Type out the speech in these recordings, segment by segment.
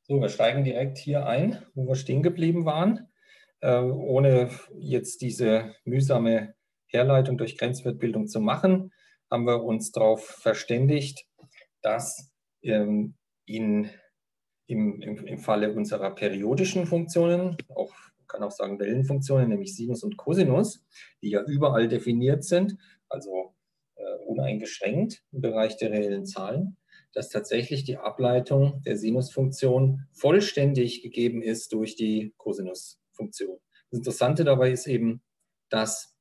So, wir steigen direkt hier ein, wo wir stehen geblieben waren, ohne jetzt diese mühsame Herleitung durch Grenzwertbildung zu machen, haben wir uns darauf verständigt, dass im Falle unserer periodischen Funktionen, man kann auch sagen Wellenfunktionen, nämlich Sinus und Cosinus, die ja überall definiert sind, also uneingeschränkt im Bereich der reellen Zahlen, dass tatsächlich die Ableitung der Sinusfunktion vollständig gegeben ist durch die Cosinusfunktion. Das Interessante dabei ist eben, dass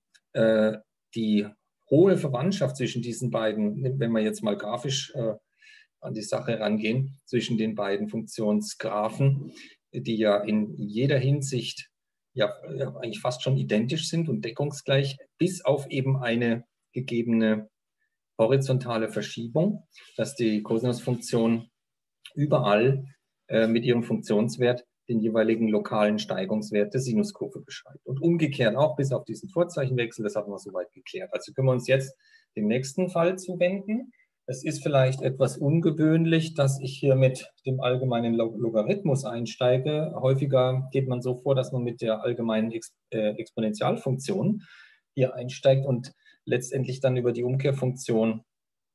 die hohe Verwandtschaft zwischen diesen beiden, wenn wir jetzt mal grafisch an die Sache rangehen, zwischen den beiden Funktionsgraphen, die ja in jeder Hinsicht ja eigentlich fast schon identisch sind und deckungsgleich, bis auf eben eine gegebene horizontale Verschiebung, dass die Cosinusfunktion überall mit ihrem Funktionswert den jeweiligen lokalen Steigungswert der Sinuskurve beschreibt. Und umgekehrt auch bis auf diesen Vorzeichenwechsel, das haben wir soweit geklärt. Also können wir uns jetzt dem nächsten Fall zuwenden. Es ist vielleicht etwas ungewöhnlich, dass ich hier mit dem allgemeinen Logarithmus einsteige. Häufiger geht man so vor, dass man mit der allgemeinen Exponentialfunktion hier einsteigt und letztendlich dann über die Umkehrfunktion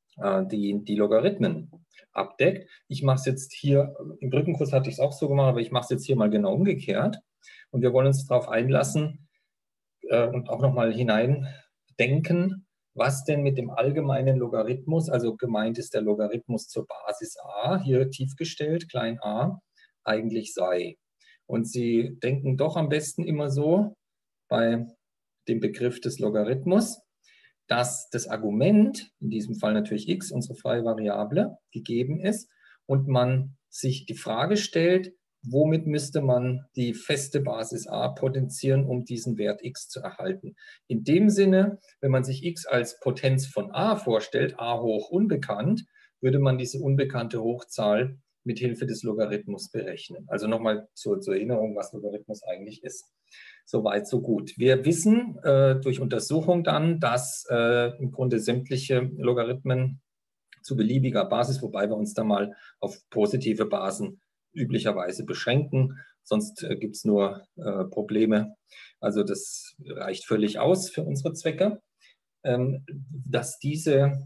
die Logarithmen abdeckt. Ich mache es jetzt hier, im Brückenkurs hatte ich es auch so gemacht, aber ich mache es jetzt hier mal genau umgekehrt. Und wir wollen uns darauf einlassen und auch nochmal hineindenken, was denn mit dem allgemeinen Logarithmus, also gemeint ist der Logarithmus zur Basis a, hier tiefgestellt, klein a, eigentlich sei. Und Sie denken doch am besten immer so bei dem Begriff des Logarithmus, dass das Argument, in diesem Fall natürlich x, unsere freie Variable, gegeben ist und man sich die Frage stellt, womit müsste man die feste Basis a potenzieren, um diesen Wert x zu erhalten. In dem Sinne, wenn man sich x als Potenz von a vorstellt, a hoch unbekannt, würde man diese unbekannte Hochzahl mit Hilfe des Logarithmus berechnen. Also nochmal zur Erinnerung, was Logarithmus eigentlich ist. Soweit, so gut. Wir wissen durch Untersuchung dann, dass im Grunde sämtliche Logarithmen zu beliebiger Basis, wobei wir uns da mal auf positive Basen üblicherweise beschränken, sonst gibt es nur Probleme. Also das reicht völlig aus für unsere Zwecke, dass diese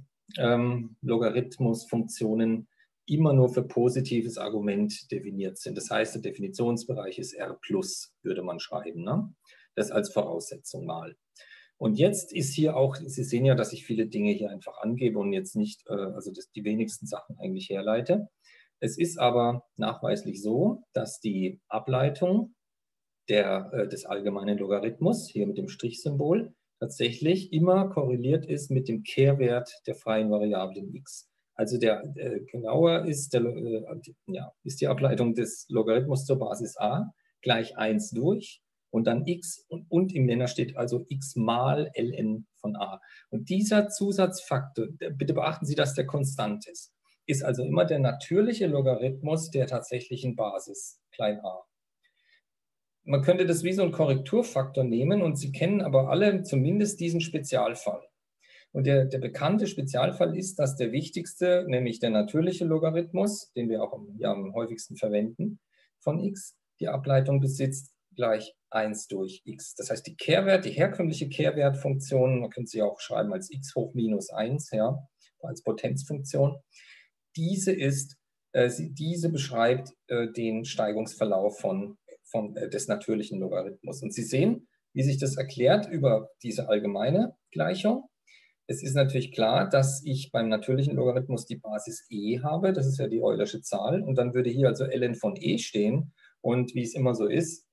Logarithmusfunktionen immer nur für positives Argument definiert sind. Das heißt, der Definitionsbereich ist R+, würde man schreiben. Ne? Das als Voraussetzung mal. Und jetzt ist hier auch, Sie sehen ja, dass ich viele Dinge hier einfach angebe und jetzt nicht, also die wenigsten Sachen eigentlich herleite. Es ist aber nachweislich so, dass die Ableitung des allgemeinen Logarithmus, hier mit dem Strichsymbol, tatsächlich immer korreliert ist mit dem Kehrwert der freien Variablen x. Also genauer ist die Ableitung des Logarithmus zur Basis a gleich 1 durch und dann x und im Nenner steht also x mal ln von a. Und dieser Zusatzfaktor, bitte beachten Sie, dass der konstant ist also immer der natürliche Logarithmus der tatsächlichen Basis, klein a. Man könnte das wie so einen Korrekturfaktor nehmen und Sie kennen aber alle zumindest diesen Spezialfall. Und der bekannte Spezialfall ist, dass der wichtigste, nämlich der natürliche Logarithmus, den wir auch am häufigsten verwenden, von x, die Ableitung besitzt gleich 1 durch x. Das heißt, die herkömmliche Kehrwertfunktion, man könnte sie auch schreiben als x hoch minus 1, ja, als Potenzfunktion, diese beschreibt den Steigungsverlauf des natürlichen Logarithmus. Und Sie sehen, wie sich das erklärt über diese allgemeine Gleichung. Es ist natürlich klar, dass ich beim natürlichen Logarithmus die Basis e habe, das ist ja die Eulersche Zahl, und dann würde hier also ln von e stehen. Und wie es immer so ist,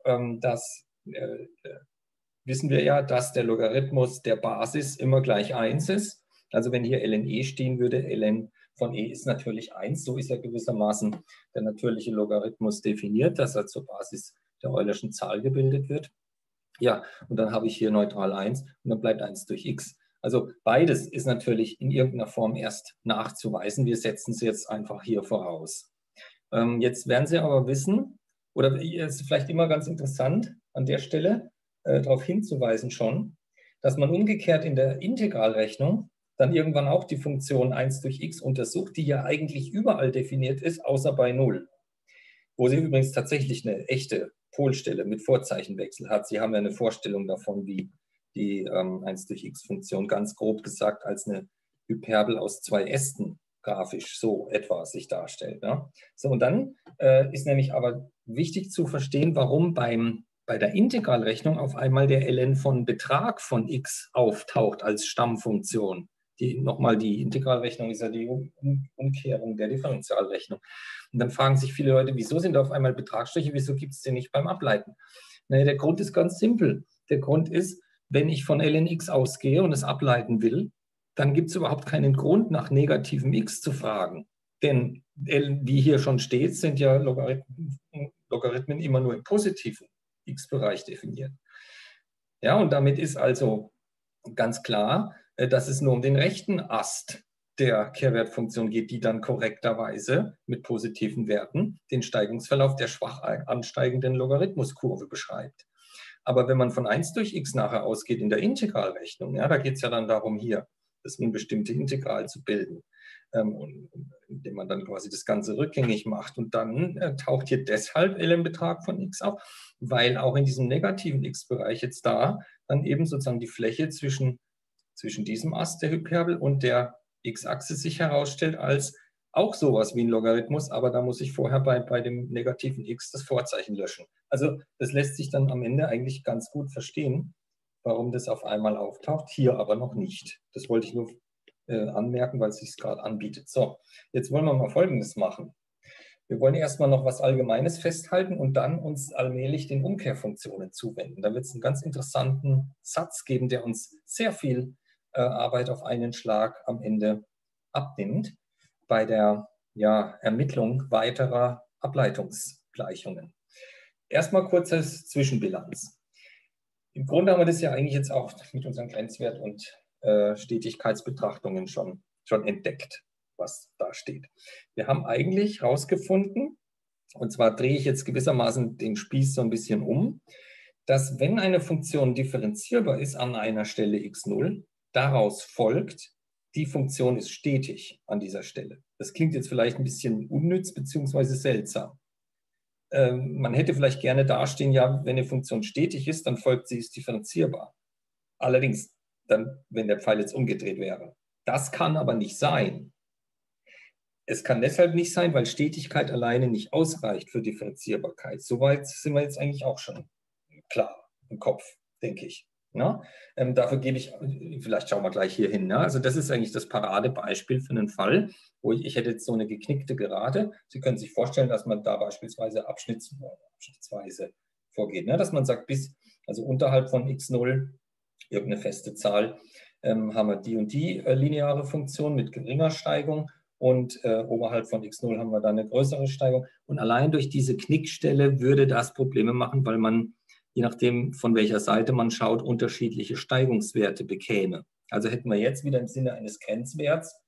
wissen wir ja, dass der Logarithmus der Basis immer gleich 1 ist. Also wenn hier ln e stehen würde, ln von e ist natürlich 1. So ist ja gewissermaßen der natürliche Logarithmus definiert, dass er zur Basis der Eulerschen Zahl gebildet wird. Ja, und dann habe ich hier neutral 1 und dann bleibt 1 durch x. Also beides ist natürlich in irgendeiner Form erst nachzuweisen. Wir setzen es jetzt einfach hier voraus. Jetzt werden Sie aber wissen, oder es ist vielleicht immer ganz interessant an der Stelle darauf hinzuweisen schon, dass man umgekehrt in der Integralrechnung dann irgendwann auch die Funktion 1 durch x untersucht, die ja eigentlich überall definiert ist, außer bei 0. wo sie übrigens tatsächlich eine echte Polstelle mit Vorzeichenwechsel hat. Sie haben ja eine Vorstellung davon, wie die 1 durch x-Funktion ganz grob gesagt als eine Hyperbel aus 2 Ästen grafisch so etwa sich darstellt. Ne? So, und dann ist nämlich aber wichtig zu verstehen, warum bei der Integralrechnung auf einmal der ln von Betrag von x auftaucht als Stammfunktion. Nochmal, die Integralrechnung ist ja die Umkehrung der Differentialrechnung. Und dann fragen sich viele Leute, wieso sind da auf einmal Betragsstriche, wieso gibt es den nicht beim Ableiten? Naja, der Grund ist ganz simpel. Der Grund ist, wenn ich von ln x ausgehe und es ableiten will, dann gibt es überhaupt keinen Grund, nach negativem x zu fragen. Denn, wie hier schon steht, sind ja Logarithmen immer nur im positiven x-Bereich definiert. Ja, und damit ist also ganz klar, dass es nur um den rechten Ast der Kehrwertfunktion geht, die dann korrekterweise mit positiven Werten den Steigungsverlauf der schwach ansteigenden Logarithmuskurve beschreibt. Aber wenn man von 1 durch x nachher ausgeht in der Integralrechnung, ja, da geht es ja dann darum, hier das unbestimmte Integral zu bilden, indem man dann quasi das Ganze rückgängig macht. Und dann taucht hier deshalb ln-Betrag von x auf, weil auch in diesem negativen x-Bereich jetzt da dann eben sozusagen die Fläche zwischen diesem Ast der Hyperbel und der x-Achse sich herausstellt als auch sowas wie ein Logarithmus, aber da muss ich vorher bei dem negativen x das Vorzeichen löschen. Also das lässt sich dann am Ende eigentlich ganz gut verstehen, warum das auf einmal auftaucht, hier aber noch nicht. Das wollte ich nur anmerken, weil es sich gerade anbietet. So, jetzt wollen wir mal Folgendes machen. Wir wollen erstmal noch was Allgemeines festhalten und dann uns allmählich den Umkehrfunktionen zuwenden. Da wird es einen ganz interessanten Satz geben, der uns sehr viel Arbeit auf einen Schlag am Ende abnimmt bei der Ermittlung weiterer Ableitungsgleichungen. Erstmal kurzes Zwischenbilanz. Im Grunde haben wir das ja eigentlich jetzt auch mit unseren Grenzwert- und Stetigkeitsbetrachtungen schon entdeckt, was da steht. Wir haben eigentlich herausgefunden, und zwar drehe ich jetzt gewissermaßen den Spieß so ein bisschen um, dass wenn eine Funktion differenzierbar ist an einer Stelle x0, daraus folgt, die Funktion ist stetig an dieser Stelle. Das klingt jetzt vielleicht ein bisschen unnütz bzw. seltsam. Man hätte vielleicht gerne dastehen, ja, wenn eine Funktion stetig ist, dann folgt sie ist differenzierbar. Allerdings, dann, wenn der Pfeil jetzt umgedreht wäre. Das kann aber nicht sein. Es kann deshalb nicht sein, weil Stetigkeit alleine nicht ausreicht für Differenzierbarkeit. Soweit sind wir jetzt eigentlich auch schon klar im Kopf, denke ich. Ja? Dafür gebe ich, vielleicht schauen wir gleich hier hin. Ja? Also das ist eigentlich das Paradebeispiel für einen Fall, wo ich hätte jetzt so eine geknickte Gerade. Sie können sich vorstellen, dass man da beispielsweise abschnittsweise vorgeht. Ne? Dass man sagt, also unterhalb von x0 irgendeine feste Zahl, haben wir die und die lineare Funktion mit geringer Steigung und oberhalb von x0 haben wir dann eine größere Steigung. Und allein durch diese Knickstelle würde das Probleme machen, weil man, je nachdem von welcher Seite man schaut, unterschiedliche Steigungswerte bekäme. Also hätten wir jetzt wieder im Sinne eines Grenzwerts,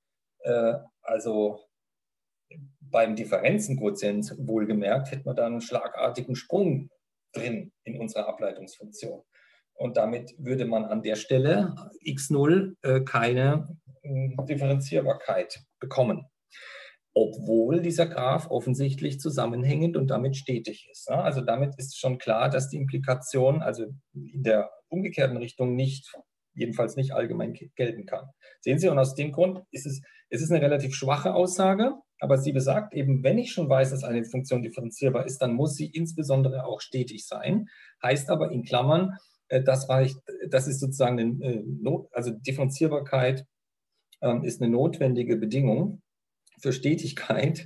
also beim Differenzenquotient wohlgemerkt, hätten wir da einen schlagartigen Sprung drin in unserer Ableitungsfunktion. Und damit würde man an der Stelle x0 keine Differenzierbarkeit bekommen. Obwohl dieser Graph offensichtlich zusammenhängend und damit stetig ist. Also damit ist schon klar, dass die Implikation also in der umgekehrten Richtung jedenfalls nicht allgemein gelten kann. Sehen Sie, und aus dem Grund ist es eine relativ schwache Aussage, aber sie besagt eben, wenn ich schon weiß, dass eine Funktion differenzierbar ist, dann muss sie insbesondere auch stetig sein. Heißt aber in Klammern, das ist sozusagen also Differenzierbarkeit ist eine notwendige Bedingung für Stetigkeit.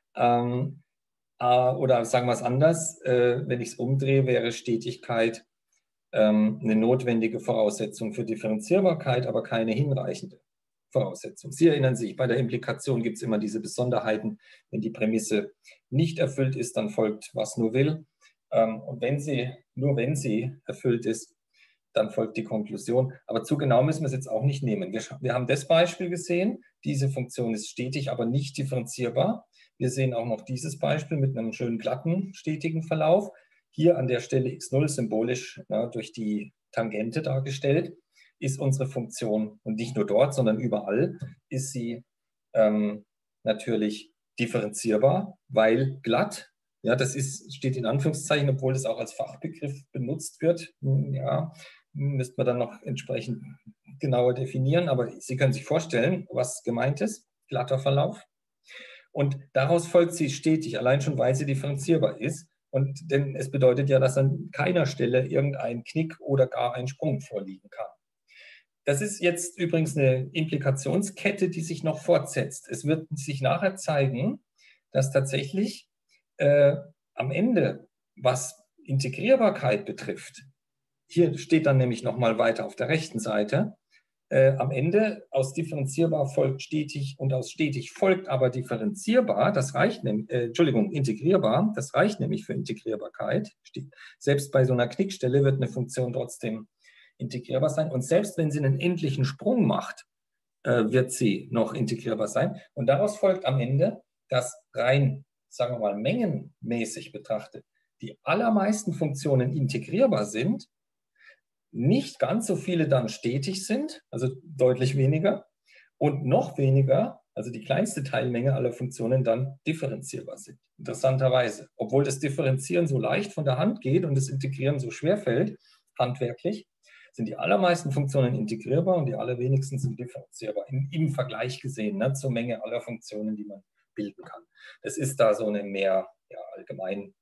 Oder sagen wir es anders, wenn ich es umdrehe, wäre Stetigkeit eine notwendige Voraussetzung für Differenzierbarkeit, aber keine hinreichende Voraussetzung. Sie erinnern sich, bei der Implikation gibt es immer diese Besonderheiten. Wenn die Prämisse nicht erfüllt ist, dann folgt, was nur will. Und nur wenn sie erfüllt ist, dann folgt die Konklusion. Aber zu genau müssen wir es jetzt auch nicht nehmen. Wir haben das Beispiel gesehen. Diese Funktion ist stetig, aber nicht differenzierbar. Wir sehen auch noch dieses Beispiel mit einem schönen glatten, stetigen Verlauf. Hier an der Stelle x0 symbolisch durch die Tangente dargestellt, ist unsere Funktion, und nicht nur dort, sondern überall, ist sie natürlich differenzierbar, weil glatt Ja, das steht in Anführungszeichen, obwohl das auch als Fachbegriff benutzt wird. Ja, müsste man dann noch entsprechend genauer definieren, aber Sie können sich vorstellen, was gemeint ist, glatter Verlauf. Und daraus folgt sie stetig, allein schon, weil sie differenzierbar ist. Und denn es bedeutet ja, dass an keiner Stelle irgendein Knick oder gar ein Sprung vorliegen kann. Das ist jetzt übrigens eine Implikationskette, die sich noch fortsetzt. Es wird sich nachher zeigen, dass tatsächlich am Ende, was Integrierbarkeit betrifft, hier steht dann nämlich nochmal weiter auf der rechten Seite, am Ende aus differenzierbar folgt stetig und aus stetig folgt aber differenzierbar, das reicht nämlich, integrierbar, das reicht nämlich für Integrierbarkeit. Selbst bei so einer Knickstelle wird eine Funktion trotzdem integrierbar sein und selbst wenn sie einen endlichen Sprung macht, wird sie noch integrierbar sein. Und daraus folgt am Ende, dass rein, sagen wir mal, mengenmäßig betrachtet, die allermeisten Funktionen integrierbar sind, nicht ganz so viele dann stetig sind, also deutlich weniger, und noch weniger, also die kleinste Teilmenge aller Funktionen, dann differenzierbar sind. Interessanterweise, obwohl das Differenzieren so leicht von der Hand geht und das Integrieren so schwer fällt, handwerklich, sind die allermeisten Funktionen integrierbar und die allerwenigsten sind differenzierbar, im Vergleich gesehen, ne, zur Menge aller Funktionen, die man bilden kann. Das ist da so eine mehr allgemein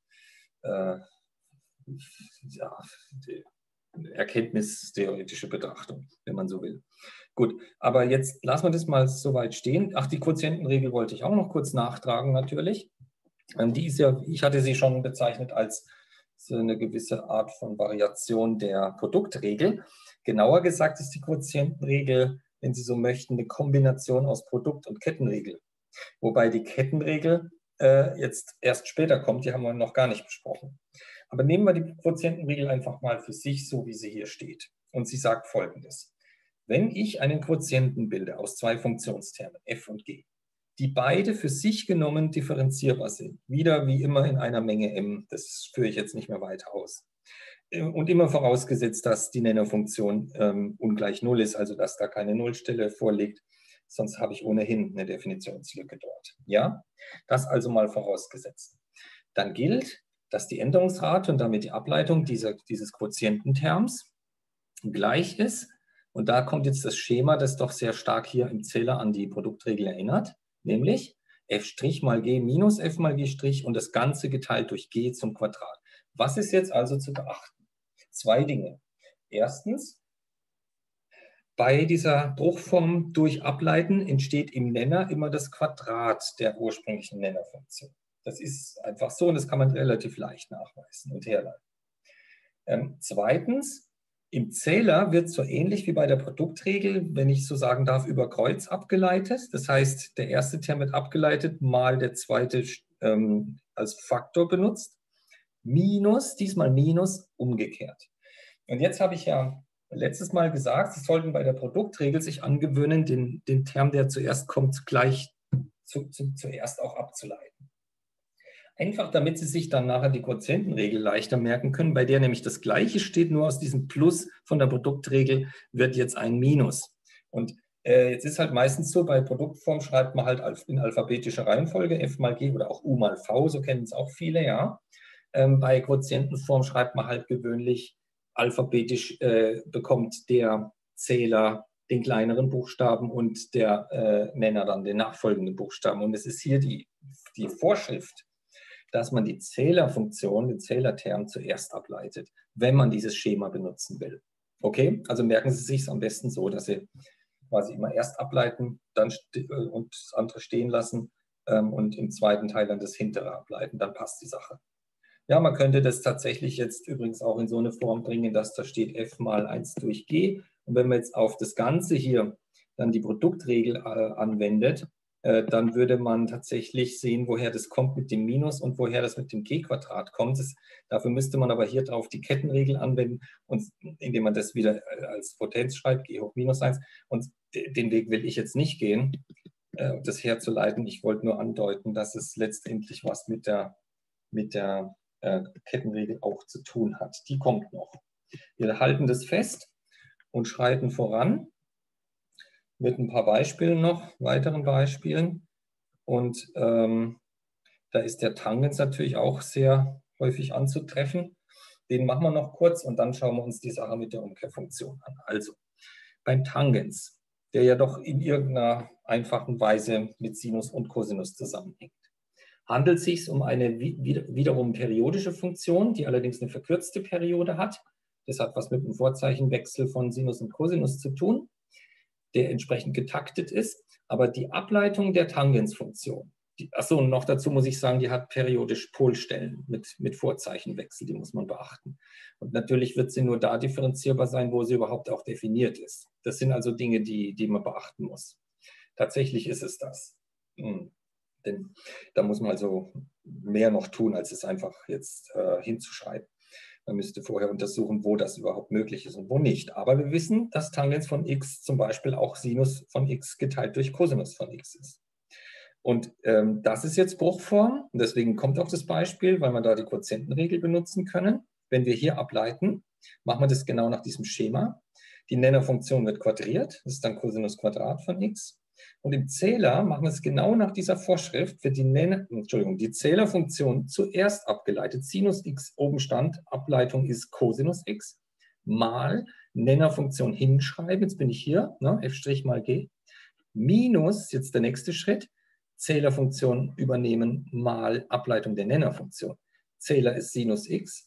erkenntnistheoretische Betrachtung, wenn man so will. Gut, aber jetzt lassen wir das mal so weit stehen. Ach, die Quotientenregel wollte ich auch noch kurz nachtragen natürlich. Die ist ja, ich hatte sie schon bezeichnet als so eine gewisse Art von Variation der Produktregel. Genauer gesagt ist die Quotientenregel, wenn Sie so möchten, eine Kombination aus Produkt- und Kettenregel. Wobei die Kettenregel jetzt erst später kommt, die haben wir noch gar nicht besprochen. Aber nehmen wir die Quotientenregel einfach mal für sich, so wie sie hier steht. Und sie sagt Folgendes. Wenn ich einen Quotienten bilde aus zwei Funktionstermen, f und g, die beide für sich genommen differenzierbar sind, wieder wie immer in einer Menge m, das führe ich jetzt nicht mehr weiter aus, und immer vorausgesetzt, dass die Nennerfunktion ungleich 0 ist, also dass da keine Nullstelle vorliegt, sonst habe ich ohnehin eine Definitionslücke dort. Ja, das also mal vorausgesetzt. Dann gilt, dass die Änderungsrate und damit die Ableitung dieses Quotiententerms gleich ist. Und da kommt jetzt das Schema, das doch sehr stark hier im Zähler an die Produktregel erinnert, nämlich f' mal g minus f mal g' und das Ganze geteilt durch g zum Quadrat. Was ist jetzt also zu beachten? Zwei Dinge. Erstens, bei dieser Bruchform durch Ableiten entsteht im Nenner immer das Quadrat der ursprünglichen Nennerfunktion. Das ist einfach so und das kann man relativ leicht nachweisen und herleiten. Zweitens, im Zähler wird so ähnlich wie bei der Produktregel, wenn ich so sagen darf, über Kreuz abgeleitet. Das heißt, der erste Term wird abgeleitet, mal der zweite als Faktor benutzt. Minus, diesmal Minus, umgekehrt. Und jetzt habe ich ja letztes Mal gesagt, Sie sollten bei der Produktregel sich angewöhnen, den Term, der zuerst kommt, gleich zuerst auch abzuleiten. Einfach damit Sie sich dann nachher die Quotientenregel leichter merken können, bei der nämlich das Gleiche steht, nur aus diesem Plus von der Produktregel wird jetzt ein Minus. Und jetzt ist halt meistens so, bei Produktform schreibt man halt in alphabetischer Reihenfolge f mal g oder auch u mal v, so kennen es auch viele, ja. Bei Quotientenform schreibt man halt gewöhnlich alphabetisch, bekommt der Zähler den kleineren Buchstaben und der Nenner dann den nachfolgenden Buchstaben. Und es ist hier die Vorschrift, dass man die Zählerfunktion, den Zählerterm zuerst ableitet, wenn man dieses Schema benutzen will. Okay, also merken Sie sich es am besten so, dass Sie quasi immer erst ableiten dann und das andere stehen lassen und im zweiten Teil dann das hintere ableiten, dann passt die Sache. Ja, man könnte das tatsächlich jetzt übrigens auch in so eine Form bringen, dass da steht f mal 1 durch g. Und wenn man jetzt auf das Ganze hier dann die Produktregel anwendet, dann würde man tatsächlich sehen, woher das kommt mit dem Minus und woher das mit dem g-Quadrat kommt. Dafür müsste man aber hier drauf die Kettenregel anwenden, und indem man das wieder als Potenz schreibt, g hoch minus 1. Und den Weg will ich jetzt nicht gehen, das herzuleiten. Ich wollte nur andeuten, dass es letztendlich was mit der Kettenregel auch zu tun hat. Die kommt noch. Wir halten das fest und schreiten voran mit ein paar Beispielen noch, weiteren Beispielen. Und Da ist der Tangens natürlich auch sehr häufig anzutreffen. Den machen wir noch kurz und dann schauen wir uns die Sache mit der Umkehrfunktion an. Also beim Tangens, der ja doch in irgendeiner einfachen Weise mit Sinus und Cosinus zusammenhängt, handelt es sich um eine wiederum periodische Funktion, die allerdings eine verkürzte Periode hat. Das hat was mit dem Vorzeichenwechsel von Sinus und Cosinus zu tun, der entsprechend getaktet ist. Aber die Ableitung der Tangensfunktion, achso, und noch dazu muss ich sagen, die hat periodisch Polstellen mit Vorzeichenwechsel, die muss man beachten. Und natürlich wird sie nur da differenzierbar sein, wo sie überhaupt auch definiert ist. Das sind also Dinge, die man beachten muss. Tatsächlich ist es das. Denn da muss man also mehr noch tun, als es einfach jetzt hinzuschreiben. Man müsste vorher untersuchen, wo das überhaupt möglich ist und wo nicht. Aber wir wissen, dass Tangens von x zum Beispiel auch Sinus von x geteilt durch Cosinus von x ist. Und das ist jetzt Bruchform. Und deswegen kommt auch das Beispiel, weil wir da die Quotientenregel benutzen können. Wenn wir hier ableiten, machen wir das genau nach diesem Schema. Die Nennerfunktion wird quadriert. Das ist dann Cosinus Quadrat von x. Und im Zähler machen wir es genau nach dieser Vorschrift, wird die Zählerfunktion zuerst abgeleitet. Sinus x oben stand, Ableitung ist Cosinus x, mal Nennerfunktion hinschreiben, jetzt bin ich hier, ne, f' mal g, minus, jetzt der nächste Schritt, Zählerfunktion übernehmen mal Ableitung der Nennerfunktion. Zähler ist Sinus x.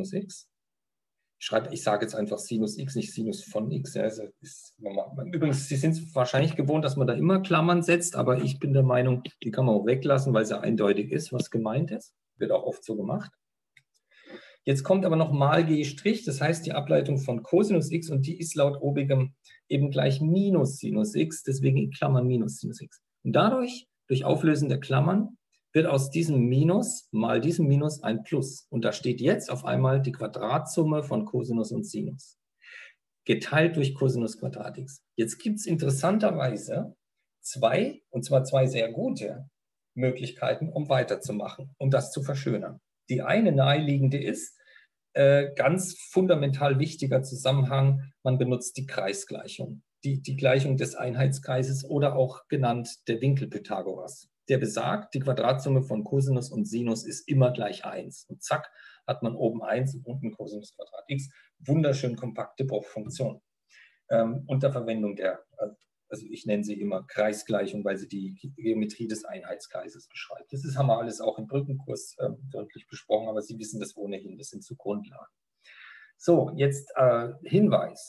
Ich sage jetzt einfach Sinus x, nicht Sinus von x. Ja, also übrigens, Sie sind wahrscheinlich gewohnt, dass man da immer Klammern setzt, aber ich bin der Meinung, die kann man auch weglassen, weil sie eindeutig ist, was gemeint ist. Wird auch oft so gemacht. Jetzt kommt aber noch mal g', das heißt die Ableitung von Cosinus x und die ist laut obigem eben gleich minus Sinus x, deswegen in Klammern minus Sinus x. Und dadurch, durch Auflösen der Klammern, wird aus diesem Minus mal diesem Minus ein Plus. Und da steht jetzt auf einmal die Quadratsumme von Cosinus und Sinus, geteilt durch Cosinus Quadrat x. Jetzt gibt es interessanterweise zwei, und zwar zwei sehr gute Möglichkeiten, um weiterzumachen, um das zu verschönern. Die eine naheliegende ist, ganz fundamental wichtiger Zusammenhang, man benutzt die Kreisgleichung, die Gleichung des Einheitskreises oder auch genannt der Winkel Pythagoras. Der besagt, die Quadratsumme von Cosinus und Sinus ist immer gleich 1. Und zack, hat man oben 1 und unten Cosinus Quadrat x. Wunderschön kompakte Bruchfunktion. Unter Verwendung der, also ich nenne sie immer Kreisgleichung, weil sie die Geometrie des Einheitskreises beschreibt. Das haben wir alles auch im Brückenkurs deutlich besprochen, aber Sie wissen das ohnehin, das sind so Grundlagen. So, jetzt Hinweis.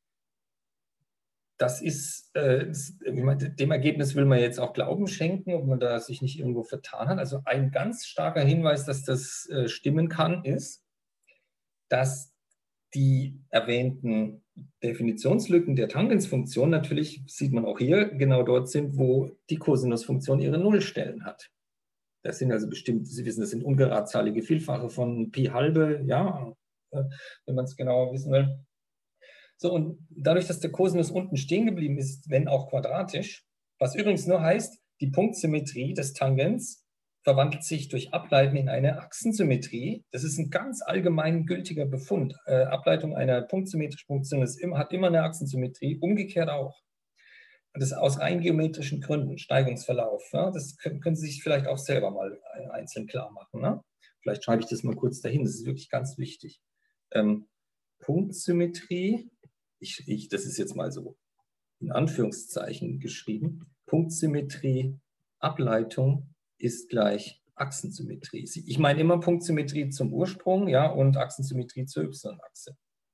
Das ist, dem Ergebnis will man jetzt auch Glauben schenken, ob man da sich nicht irgendwo vertan hat. Also ein ganz starker Hinweis, dass das stimmen kann, ist, dass die erwähnten Definitionslücken der Tangensfunktion natürlich, sieht man auch hier, genau dort sind, wo die Cosinusfunktion ihre Nullstellen hat. Das sind also bestimmt, Sie wissen, das sind ungeradzahlige Vielfache von Pi halbe, ja, wenn man es genauer wissen will. So, und dadurch, dass der Cosinus unten stehen geblieben ist, wenn auch quadratisch, was übrigens nur heißt, die Punktsymmetrie des Tangens verwandelt sich durch Ableiten in eine Achsensymmetrie. Das ist ein ganz allgemein gültiger Befund. Ableitung einer punktsymmetrischen Funktion hat immer eine Achsensymmetrie, umgekehrt auch. Und das aus rein geometrischen Gründen, Steigungsverlauf. Ja, das können Sie sich vielleicht auch selber mal einzeln klar machen. Ne? Vielleicht schreibe ich das mal kurz dahin, das ist wirklich ganz wichtig. Punktsymmetrie, das ist jetzt mal so in Anführungszeichen geschrieben, Punktsymmetrie, Ableitung ist gleich Achsensymmetrie. Ich meine immer Punktsymmetrie zum Ursprung, ja, und Achsensymmetrie zur Y-Achse.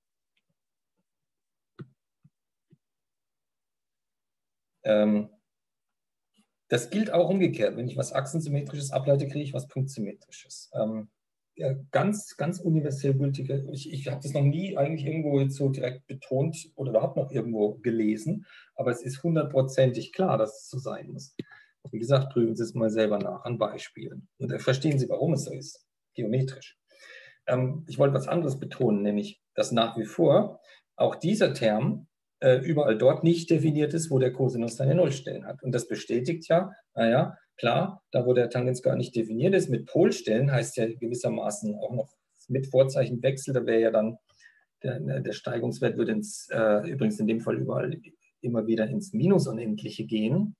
Das gilt auch umgekehrt. Wenn ich was Achsensymmetrisches ableite, kriege ich was Punktsymmetrisches. Ganz, ganz universell gültige. Ich habe das noch nie eigentlich irgendwo jetzt so direkt betont oder überhaupt noch irgendwo gelesen, aber es ist hundertprozentig klar, dass es so sein muss. Wie gesagt, prüfen Sie es mal selber nach an Beispielen. Und dann verstehen Sie, warum es so ist, geometrisch. Ich wollte was anderes betonen, nämlich, dass nach wie vor auch dieser Term überall dort nicht definiert ist, wo der Cosinus seine Nullstellen hat. Und das bestätigt ja, naja, klar, da wo der Tangens gar nicht definiert ist, mit Polstellen heißt ja gewissermaßen auch noch mit Vorzeichenwechsel, da wäre ja dann der Steigungswert würde übrigens in dem Fall überall immer wieder ins Minus Unendliche gehen.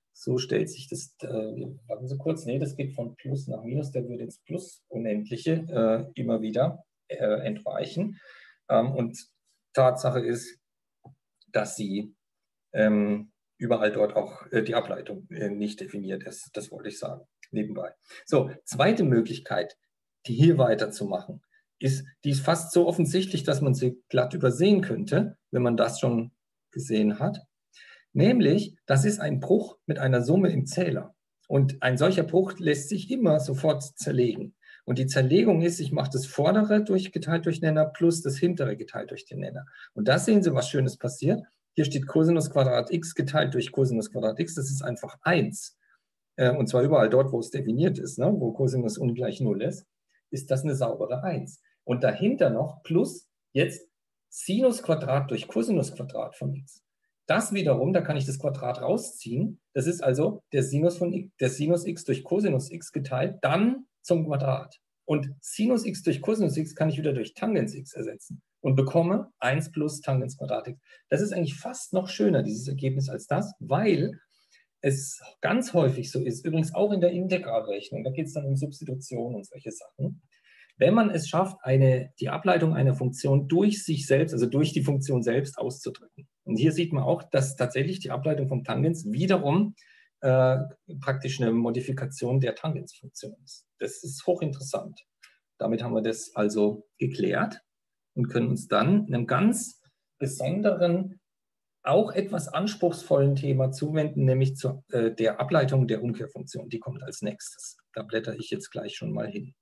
So stellt sich das, warten Sie kurz, nee, das geht von Plus nach Minus, der würde ins Plus Unendliche immer wieder entweichen. Und Tatsache ist, dass sie überall dort auch die Ableitung nicht definiert ist. Das wollte ich sagen, nebenbei. So, zweite Möglichkeit, die hier weiterzumachen, ist, die ist fast so offensichtlich, dass man sie glatt übersehen könnte, wenn man das schon gesehen hat. Nämlich, das ist ein Bruch mit einer Summe im Zähler. Und ein solcher Bruch lässt sich immer sofort zerlegen. Und die Zerlegung ist, ich mache das vordere geteilt durch Nenner plus das hintere geteilt durch den Nenner. Und da sehen Sie, was Schönes passiert. Hier steht Cosinus Quadrat x geteilt durch Cosinus Quadrat x. Das ist einfach 1. Und zwar überall dort, wo es definiert ist, ne, wo Cosinus ungleich 0 ist das eine saubere 1. Und dahinter noch plus jetzt Sinus Quadrat durch Cosinus Quadrat von x. Das wiederum, da kann ich das Quadrat rausziehen. Das ist also der Sinus x durch Cosinus x geteilt, dann zum Quadrat. Und Sinus x durch Cosinus x kann ich wieder durch Tangens x ersetzen und bekomme 1 plus Tangens Quadrat x. Das ist eigentlich fast noch schöner, dieses Ergebnis, als das, weil es ganz häufig so ist, übrigens auch in der Integralrechnung, da geht es dann um Substitution und solche Sachen. Wenn man es schafft, die Ableitung einer Funktion durch sich selbst, also durch die Funktion selbst auszudrücken. Und hier sieht man auch, dass tatsächlich die Ableitung vom Tangens wiederum praktisch eine Modifikation der Tangensfunktion ist. Das ist hochinteressant. Damit haben wir das also geklärt und können uns dann einem ganz besonderen, auch etwas anspruchsvollen Thema zuwenden, nämlich der Ableitung der Umkehrfunktion. Die kommt als nächstes. Da blätter ich jetzt gleich schon mal hin.